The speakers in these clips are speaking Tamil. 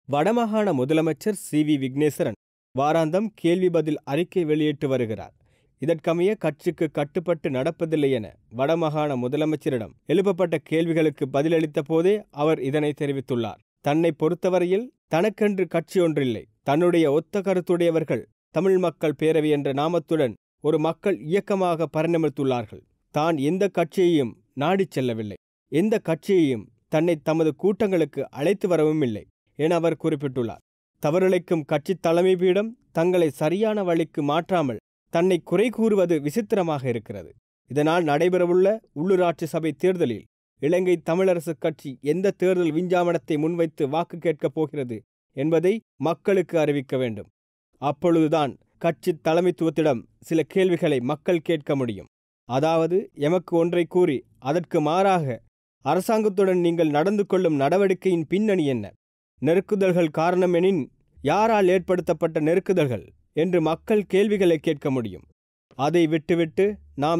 வடமாகாண முதலமைச்சர் சி.வி. விக்னேஸ்வரன் வாராந்தம் கேள்வி பதில் அறிக்கை வெளியிட்டு வருகிறார். இதற்கமைய கட்சிக்கு கட்டுப்பட்டு நடப்பதில்லை என வடமாகாண முதலமைச்சரிடம் எழுப்பப்பட்ட கேள்விகளுக்கு பதிலளித்த போதே அவர் இதனை தெரிவித்துள்ளார். தன்னை பொறுத்தவரையில் தனக்கென்று கட்சி ஒன்றில்லை. தன்னுடைய ஒத்த கருத்துடையவர்கள் தமிழ் மக்கள் பேரவை என்ற நாமத்துடன் ஒரு மக்கள் இயக்கமாக பரிணமித்துள்ளார்கள். தான் எந்த கட்சியையும் நாடிச் செல்லவில்லை. எந்த கட்சியையும் தன்னை தமது கூட்டங்களுக்கு அழைத்து வரவும் இல்லை என அவர் குறிப்பிட்டுள்ளார். தவறிழைக்கும் கட்சி தலைமை பீடம் தங்களை சரியான வழிக்கு மாற்றாமல் தன்னை குறை கூறுவது விசித்திரமாக இருக்கிறது. இதனால் நடைபெறவுள்ள உள்ளூராட்சி சபை தேர்தலில் இலங்கை தமிழரசு கட்சி எந்த தேர்தல் விஞ்ஞாபனத்தை முன்வைத்து வாக்கு கேட்கப் போகிறது என்பதை மக்களுக்கு அறிவிக்க வேண்டும். அப்பொழுதுதான் கட்சி தலைமைத்துவத்திடம் சில கேள்விகளை மக்கள் கேட்க முடியும். அதாவது, எமக்கு ஒன்றை கூறி அதற்கு மாறாக அரசாங்கத்துடன் நீங்கள் நடந்து கொள்ளும் நடவடிக்கையின் பின்னணி என்ன? நெருக்குதல்கள் காரணமெனின் யாரால் ஏற்படுத்தப்பட்ட நெருக்குதல்கள் என்று மக்கள் கேள்விகளை கேட்க முடியும். அதை விட்டுவிட்டு நாம்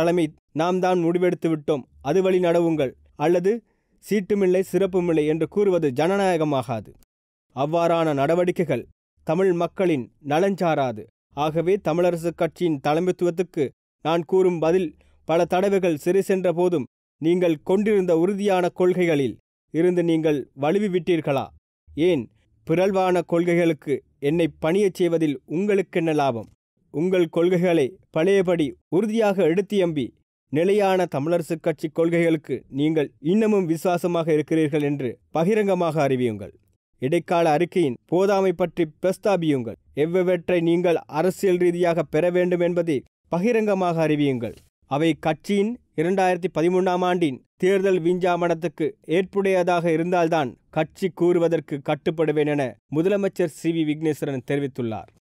தான் முடிவெடுத்து விட்டோம், அது வழி நடவுங்கள், அல்லது சீட்டுமில்லை சிறப்புமில்லை என்று கூறுவது ஜனநாயகமாகாது. அவ்வாறான நடவடிக்கைகள் தமிழ் மக்களின் நலஞ்சாராது. ஆகவே தமிழரசு கட்சியின் தலைமைத்துவத்துக்கு நான் கூறும் பதில், பல தடவைகள் சிறை சென்ற போதும் நீங்கள் கொண்டிருந்த உறுதியான கொள்கைகளில் இருந்து நீங்கள் வலுவி விட்டீர்களா? ஏன் பிறழ்வான கொள்கைகளுக்கு என்னை பணியச் செய்வதில் உங்களுக்கென்ன லாபம்? உங்கள் கொள்கைகளை பழையபடி உறுதியாக எடுத்தியம்பி நிலையான தமிழரசு கட்சி கொள்கைகளுக்கு நீங்கள் இன்னமும் விசுவாசமாக இருக்கிறீர்கள் என்று பகிரங்கமாக அறிவியுங்கள். இடைக்கால அறிக்கையின் போதாமை பற்றி பிரஸ்தாபியுங்கள். எவ்வவற்றை நீங்கள் அரசியல் ரீதியாக பெற வேண்டும் என்பதை பகிரங்கமாக அறிவியுங்கள். அவை கட்சியின் 2013ஆம் ஆண்டின் தேர்தல் விஞ்ஞாபனத்துக்கு ஏற்புடையதாக இருந்தால்தான் கட்சி கூறுவதற்கு கட்டுப்படுவேன் என முதலமைச்சர் சி.வி. விக்னேஸ்வரன் தெரிவித்துள்ளார்.